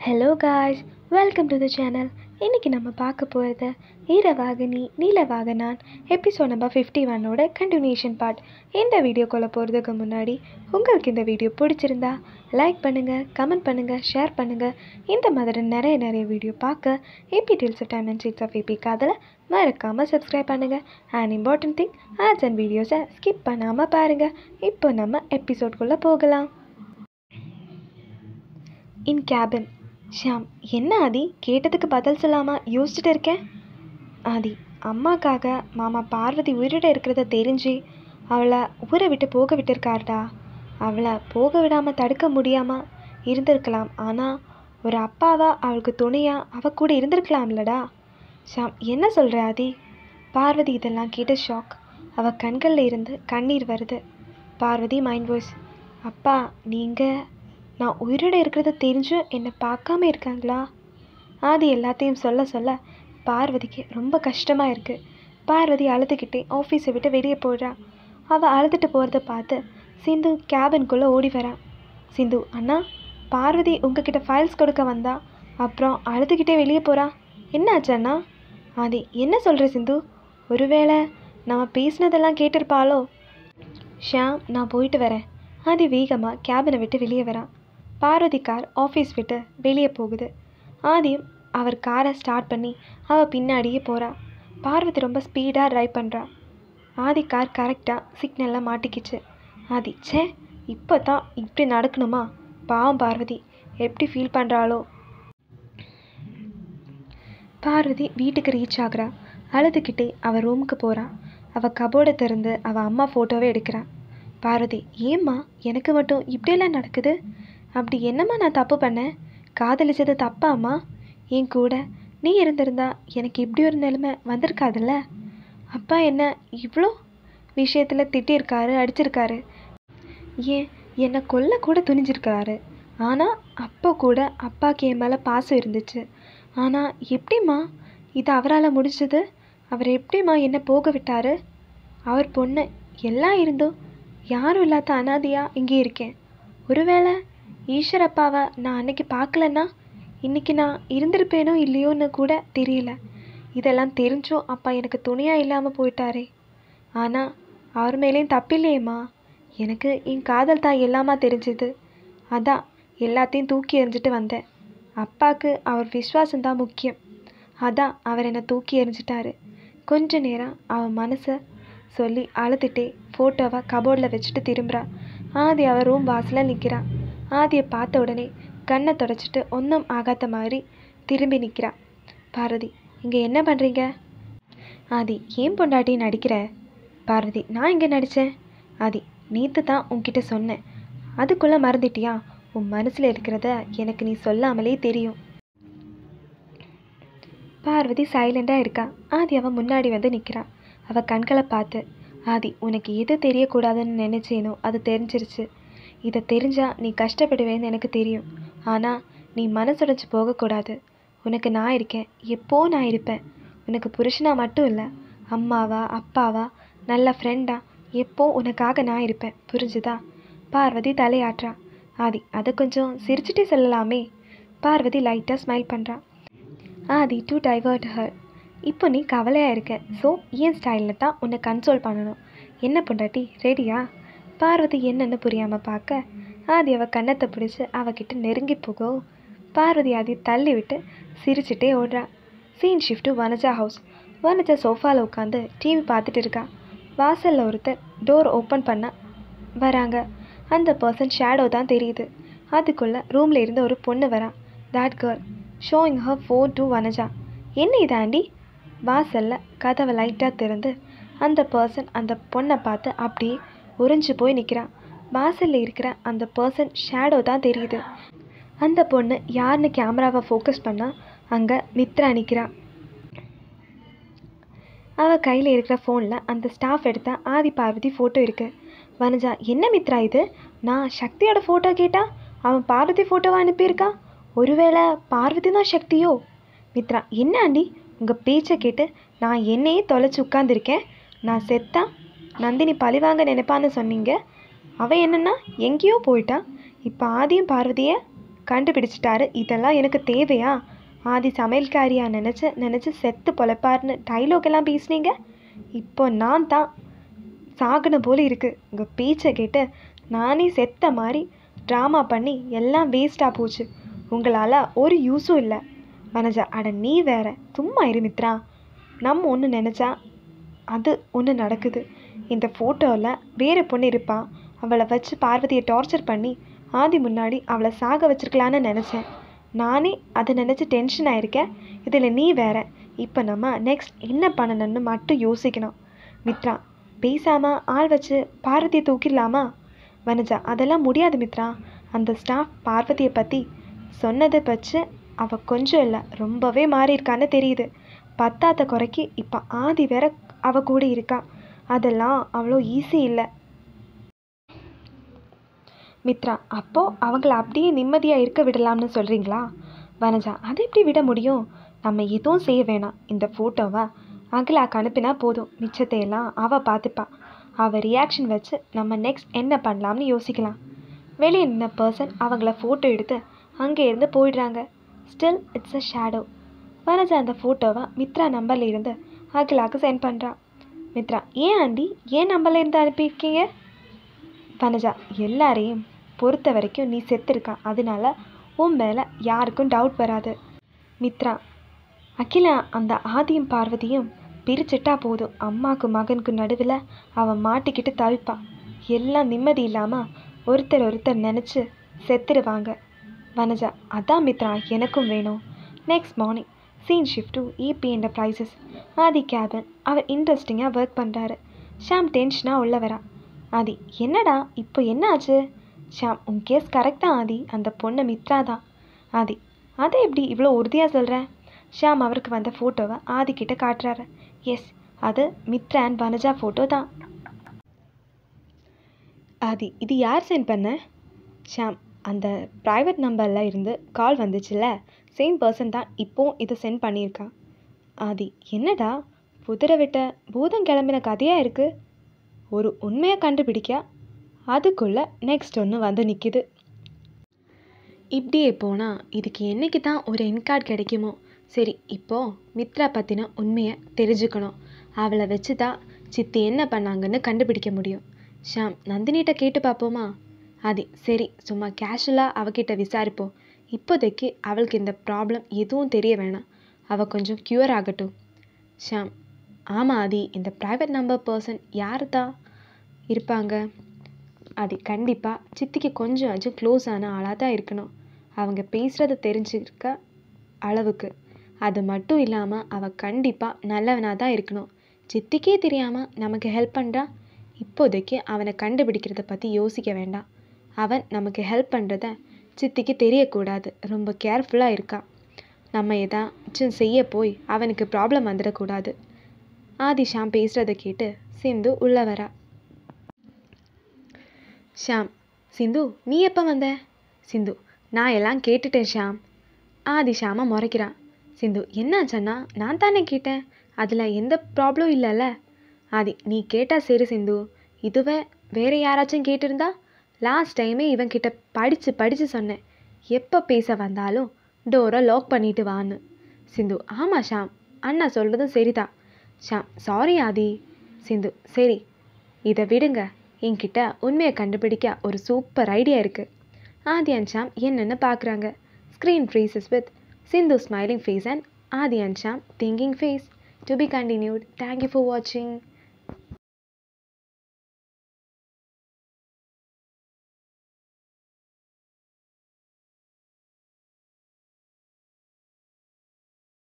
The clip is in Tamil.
Hello guys, welcome to the channel. இன்றைக்கி நம்ம பார்க்க போகிறது ஈரவாகனி நீலவாகனான் எபிசோட் நம்பர் 51ஓட கண்டினியூஷன் பார்ட். இந்த வீடியோக்குள்ளே போகிறதுக்கு முன்னாடி உங்களுக்கு இந்த வீடியோ பிடிச்சிருந்தா லைக் பண்ணுங்கள், கமெண்ட் பண்ணுங்கள், ஷேர் பண்ணுங்கள். இந்த மாதிரி நிறைய வீடியோ பார்க்க AP deals of time and seats of AP காதலை மறக்காமல் சப்ஸ்கிரைப் பண்ணுங்கள். And important thing, ads and வீடியோஸை ஸ்கிப் பண்ணாமல் பாருங்கள். இப்போ நம்ம எபிசோட்குள்ளே போகலாம். இன் கேபின். ஷாம், என்ன ஆதி, கேட்டதுக்கு பதில் சொல்லாமல் யோசிச்சுட்டு இருக்கேன்? ஆதி, அம்மாக்காக மாமா பார்வதி உயிரோட இருக்கிறத தெரிஞ்சு அவளை ஊரை விட்டு போக விட்டுருக்காருடா. அவளை போக விடாமல் தடுக்க முடியாமல் இருந்திருக்கலாம். ஆனால் ஒரு அப்பாவா அவளுக்கு துணையாக அவள் கூட இருந்திருக்கலாம்லடா. ஷாம், என்ன சொல்கிற ஆதி? பார்வதி இதெல்லாம் கேட்டு ஷாக். அவள் கண்களில் இருந்து கண்ணீர் வருது. Parvathi mind voice. அப்பா, நீங்கள் நான் உயிரோடு இருக்கிறத தெரிஞ்சும் என்னை பார்க்காம இருக்காங்களா? ஆதி எல்லாத்தையும் சொல்ல பார்வதிக்கு ரொம்ப கஷ்டமாக இருக்குது. பார்வதி அழுதுகிட்டே ஆஃபீஸை விட்டு வெளியே போடுறா. அவள் அழுதுட்டு போகிறத பார்த்து சிந்து கேபின்குள்ளே ஓடி வரா. சிந்து, அண்ணா, பார்வதி உங்ககிட்ட ஃபைல்ஸ் கொடுக்க வந்தா, அப்புறம் அழுதுகிட்டே வெளியே போகிறா. என்னாச்சு அண்ணா? ஆதி, என்ன சொல்கிற சிந்து? ஒருவேளை நம்ம பேசினதெல்லாம் கேட்டிருப்பாளோ? ஷாம், நான் போயிட்டு வரேன். ஆதி வேகமாக கேபினை விட்டு வெளியே வரான். பார்வதி கார் ஆஃபீஸ் விட்டு வெளியே போகுது. ஆதியும் அவர் காரை ஸ்டார்ட் பண்ணி அவள் பின்னாடியே போகிறா. பார்வதி ரொம்ப ஸ்பீடாக ட்ரைவ் பண்ணுறா. ஆதி கார் கரெக்டாக சிக்னலில் மாட்டிக்கிச்சு. ஆதி, சே, இப்போ தான் இப்படி நடக்கணுமா? பாவம் பார்வதி எப்படி ஃபீல் பண்ணுறாளோ? பார்வதி வீட்டுக்கு ரீச் ஆகுறா. அழுதுகிட்டே அவள் ரூமுக்கு போகிறான். அவள் கபோர்டை திறந்து அவள் அம்மா ஃபோட்டோவே எடுக்கிறான். பார்வதி, ஏம்மா எனக்கு மட்டும் இப்படியெல்லாம் நடக்குது? அப்படி என்னம்மா நான் தப்பு பண்ணேன்? காதலிச்சது தப்பாம்மா? என் கூட நீ இருந்திருந்தா எனக்கு இப்படி ஒரு நிலைமை வந்திருக்காதுல்ல. அப்பா என்ன இவ்வளோ விஷயத்தில் திட்டியிருக்காரு, அடிச்சிருக்காரு, ஏன் என்னை கொல்ல கூட துணிஞ்சிருக்காரு. ஆனால் அப்போ கூட அப்பாவுக்கு என் மேலே பாசம் இருந்துச்சு. ஆனால் எப்படிம்மா இது அவரால் முடிச்சது? அவர் எப்படிம்மா என்னை போக விட்டார்? அவர் பொண்ணு எல்லாம் இருந்தும் யாரும் இல்லாத அனாதையாக இங்கே இருக்கேன். ஒருவேளை ஈஸ்வர் அப்பாவை நான் அன்னைக்கு பார்க்கலன்னா இன்றைக்கி நான் இருந்திருப்பேனோ இல்லையோன்னு கூட தெரியல. இதெல்லாம் தெரிஞ்சும் அப்பா எனக்கு துணையாக இல்லாமல் போயிட்டாரே. ஆனால் அவர் மேலேயும் தப்பில்லையேம்மா. எனக்கு என் காதல் தான் எல்லாமா தெரிஞ்சுது. அதான் எல்லாத்தையும் தூக்கி எறிஞ்சிட்டு வந்தேன். அப்பாவுக்கு அவர் விஸ்வாசம்தான் முக்கியம். அதான் அவர் என்னை தூக்கி எறிஞ்சிட்டாரு. கொஞ்ச நேரம் அவன் மனசை சொல்லி அழுதுகிட்டே ஃபோட்டோவை கபோர்டில் வச்சுட்டு திரும்புகிறா. ஆதி அவள் ரூம் வாசலில் நிற்கிறான். ஆதியை பார்த்த உடனே கண்ணை தொடச்சிட்டு ஒன்றும் ஆகாத மாதிரி திரும்பி நிற்கிறா. பார்வதி, இங்கே என்ன பண்ணுறீங்க? ஆதி, ஏன் பொண்டாட்டி நடிக்கிற? பார்வதி, நான் இங்கே நடித்தேன். ஆதி, நேற்று தான் உன்கிட்ட சொன்னேன், அதுக்குள்ளே மறந்துட்டியா? உன் மனசில் இருக்கிறத எனக்கு நீ சொல்லாமலே தெரியும். பார்வதி சைலண்டாக இருக்கா. ஆதி அவன் முன்னாடி வந்து நிற்கிறான். அவள் கண்களை பார்த்து, ஆதி, உனக்கு எது தெரியக்கூடாதுன்னு நினச்சேனோ அது தெரிஞ்சிருச்சு. இதை தெரிஞ்சால் நீ கஷ்டப்படுவேன்னு எனக்கு தெரியும். ஆனால் நீ மனசுடைச்சு போகக்கூடாது. உனக்கு நான் இருக்கேன், எப்போ நான் இருப்பேன். உனக்கு புருஷனாக மட்டும் இல்லை, அம்மாவா அப்பாவா நல்ல ஃப்ரெண்டா எப்போ உனக்காக நான் இருப்பேன். புரிஞ்சுதா? பார்வதி தலையாட்டுறா. ஆதி, அதை கொஞ்சம் சிரிச்சுட்டே சொல்லலாமே. பார்வதி லைட்டாக ஸ்மைல் பண்ணுறா. Aadhi to divert her. இப்போ நீ கவலையாக இருக்க, ஸோ என் ஸ்டைலில் தான் உன்னை கன்சோல் பண்ணணும். என்ன பொண்டாட்டி, ரெடியா? பார்வதி என்னென்னு புரியாமல் பார்க்க ஆதி அவள் கன்னத்தை பிடிச்சி அவகிட்ட நெருங்கி போக பார்வதி ஆதி தள்ளி விட்டு சிரிச்சுட்டே ஓடுறா. Scene shift to Vanaja house. Vanaja சோஃபாவில் உட்காந்து டிவி பார்த்துட்டு இருக்கா. வாசலில் ஒருத்தர் டோர் ஓப்பன் பண்ண வராங்க. அந்த பர்சன் ஷேடோ தான் தெரியுது. அதுக்குள்ளே ரூமில் இருந்து ஒரு பொண்ணு வரா. That girl showing her phone to Vanaja. என்ன இது ஆண்டி? வாசலில் கதவை லைட்டாக திறந்து அந்த பர்சன் அந்த பொண்ணை பார்த்து அப்படியே உறைஞ்சு போய் நிற்கிறான். வாசலில் இருக்கிற அந்த பர்சன் ஷேடோ தான் தெரியுது. அந்த பொண்ணு யாருன்னு கேமராவை ஃபோக்கஸ் பண்ணால் அங்கே மித்ரா நிற்கிறான். அவள் கையில் இருக்கிற ஃபோனில் அந்த ஸ்டாஃப் எடுத்த ஆதி பார்வதி ஃபோட்டோ இருக்குது. வனஜா, என்ன மித்ரா இது? நான் சக்தியோட ஃபோட்டோ கேட்டால் அவன் பார்வதி ஃபோட்டோவை அனுப்பியிருக்கான். ஒருவேளை பார்வதி தான் சக்தியோ? மித்ரா, என்ன ஆண்டி உங்கள் பேச்சை கேட்டு நான் என்னையே தொலைச்சி உட்காந்துருக்கேன். நான் செத்தா நந்தினி பழிவாங்க நினைப்பான்னு சொன்னீங்க. அவன் என்னன்னா எங்கேயோ போயிட்டான். இப்போ ஆதியும் பார்வதியை கண்டுபிடிச்சிட்டாரு. இதெல்லாம் எனக்கு தேவையா? ஆதி சமையல்காரியா நினச்சி செத்து பொழைப்பாருன்னு டைலாக் எல்லாம் பேசுனீங்க. இப்போ நான் தான் சாகணும் போல இருக்குது. உங்கள் பேச்சை கேட்டு நானே செத்த மாதிரி ட்ராமா பண்ணி எல்லாம் வேஸ்ட்டாக போச்சு. உங்களால் ஒரு யூஸும் இல்லை. வனஜா, அட நீ வேற, சும்மா இரு மித்ரா. நம்ம ஒன்று நினச்சா அது ஒன்று நடக்குது. இந்த ஃபோட்டோவில் வேறு பொண்ணு இருப்பா. அவளை வச்சு பார்வதியை டார்ச்சர் பண்ணி ஆதி முன்னாடி அவளை சாக வச்சிருக்கலான்னு நினச்சேன். நானே அதை நினச்சி டென்ஷன் ஆயிருக்கேன். இதில் நீ வேற. இப்போ நம்ம நெக்ஸ்ட் என்ன பண்ணணும்னு மட்டும் யோசிக்கணும். மித்ரா, பேசாமல் ஆள் வச்சு பார்வதியை தூக்கிடலாமா? வனஜா, அதெல்லாம் முடியாது மித்ரா. அந்த ஸ்டாஃப் பார்வதியை பற்றி சொன்னதை வச்சு அவள் கொஞ்சம் இல்லை ரொம்பவே மாறியிருக்கான்னு தெரியுது. பத்தாத குறைக்கு இப்போ ஆதி வேற அவ கூட இருக்கா. அதெல்லாம் அவ்வளோ ஈஸி இல்லை. மித்ரா, அப்போது அவங்கள அப்படியே நிம்மதியாக இருக்க விடலாம்னு சொல்கிறீங்களா? வனஜா, அதை எப்படி விட முடியும்? நம்ம எதுவும் செய்ய வேணாம். இந்த ஃபோட்டோவை அகிலாக்கு அனுப்பினா போதும். மிச்சத்தையெல்லாம் அவள் பார்த்துப்பா. அவள் ரியாக்ஷன் வச்சு நம்ம நெக்ஸ்ட் என்ன பண்ணலாம்னு யோசிக்கலாம். வெளியே நின்ன பர்சன் அவங்கள ஃபோட்டோ எடுத்து அங்கே இருந்து போயிடுறாங்க. Still it's a shadow. Vanaja அந்த ஃபோட்டோவை மித்ரா நம்பரில் இருந்து அகிலாக்கு சென்ட் பண்ணுறான். மித்ரா, ஏன் ஆண்டி ஏன் நம்பரில் இருந்து அனுப்பியிருக்கீங்க? வனஜா, எல்லாரையும் பொறுத்த வரைக்கும் நீ செத்துருக்கா. அதனால உன் மேலே யாருக்கும் டவுட் வராது. மித்ரா, அகிலா அந்த ஆதியும் பார்வதியும் பிரிச்சுட்டா போதும். அம்மாவுக்கு மகனுக்கு நடுவில் அவன் மாட்டிக்கிட்டு தவிப்பா. எல்லாம் நிம்மதி இல்லாமல் ஒருத்தர் நினச்சி செத்துடுவாங்க. வனஜா, அதான் மித்ரா எனக்கும் வேணும். Next morning scene shift to EB enterprises. Aadhi cabin. அவர் இன்ட்ரெஸ்டிங்காக ஒர்க் பண்ணுறாரு. ஷாம் டென்ஷனாக உள்ள வரா. ஆதி, என்னடா இப்போ என்ன ஆச்சு? ஷாம், உன் கேஸ் கரெக்டாக ஆதி. அந்த பொண்ணு மித்ரா தான். ஆதி, அதை எப்படி இவ்வளோ உறுதியாக சொல்கிறேன்? ஷாம் அவருக்கு வந்த ஃபோட்டோவை ஆதிக்கிட்ட காட்டுறாரு. எஸ், அது மித்ரா அண்ட் வனஜா ஃபோட்டோ தான். ஆதி, இது யார் சென்ட் பண்ண? ஷாம், அந்த ப்ரைவேட் நம்பரில் இருந்து கால் வந்துச்சுல்ல, சேம் பர்சன் தான் இப்போ இதை சென்ட் பண்ணியிருக்கா. ஆதி, என்னடா புதிரை விட்ட பூதம் கிளம்பின கதையாக இருக்குது. ஒரு உண்மையை கண்டுபிடிக்க அதுக்குள்ளே நெக்ஸ்ட் ஒன்று வந்து நிற்கிது. இப்படியே போனால் இதுக்கு என்றைக்கு தான் ஒரு என்கார்டு கிடைக்குமோ? சரி, இப்போது மித்ரா பற்றின உண்மையை தெரிஞ்சுக்கணும். அவளை வச்சு தான் சித்தி என்ன பண்ணாங்கன்னு கண்டுபிடிக்க முடியும். ஷாம், நந்தினிகிட்ட கேட்டு பார்ப்போமா? ஆதி, சரி, சும்மா கேஷுவலாக அவகிட்ட விசாரிப்போம். இப்போதைக்கு அவளுக்கு இந்த ப்ராப்ளம் எதுவும் தெரிய வேணாம். அவள் கொஞ்சம் க்யூர் ஆகட்டும். ஷாம், ஆமாம் ஆதி, இந்த ப்ரைவேட் நம்பர் பர்சன் யார் தான் இருப்பாங்க? ஆதி, கண்டிப்பாக சித்திக்கு கொஞ்சம் க்ளோஸான ஆளாக தான் இருக்கணும். அவங்க பேசுகிறத தெரிஞ்சுருக்க அளவுக்கு. அது மட்டும் இல்லாமல் அவள் கண்டிப்பாக நல்லவனாக தான் இருக்கணும். சித்திக்கே தெரியாமல் நமக்கு ஹெல்ப் பண்ணுறா. இப்போதைக்கு அவனை கண்டுபிடிக்கிறத பற்றி யோசிக்க வேண்டாம். அவன் நமக்கு ஹெல்ப் பண்ணுறத சித்திக்கு தெரியக்கூடாது. ரொம்ப கேர்ஃபுல்லாக இருக்கான். நம்ம ஏதாச்சும் செய்ய போய் அவனுக்கு ப்ராப்ளம் வந்துடக்கூடாது. ஆதி ஷாம் பேசுகிறத கேட்டு சிந்து உள்ளே வரா. ஷாம், சிந்து, நீ எப்போ வந்த? சிந்து, நான் எல்லாம் கேட்டுட்டேன் ஷாம். ஆதி ஷாமை முறைக்கிறான். சிந்து, என்னாச்சன்னா நான் தானே கேட்டேன். அதில் எந்த ப்ராப்ளம் இல்லைல்ல. ஆதி, நீ கேட்டால் சரி சிந்து. இதுவே வேறு யாராச்சும் கேட்டிருந்தா? லாஸ்ட் டைமே இவன்கிட்ட படித்து சொன்னேன், எப்போ பேச வந்தாலும் டோரை லாக் பண்ணிட்டு வான்னு. சிந்து, ஆமாம் ஷாம், அண்ணா சொல்கிறதும் சரிதான். ஷாம், சாரி ஆதி. சிந்து, சரி, இதை விடுங்க. என்கிட்ட உண்மையை கண்டுபிடிக்க ஒரு சூப்பர் ஐடியா இருக்குது. ஆதி அண்ட் ஷாம் என்னென்னு பார்க்குறாங்க. Screen freezes with Sindhu smiling face and Adi and Sham thinking face. To be continued. Thank you for watching.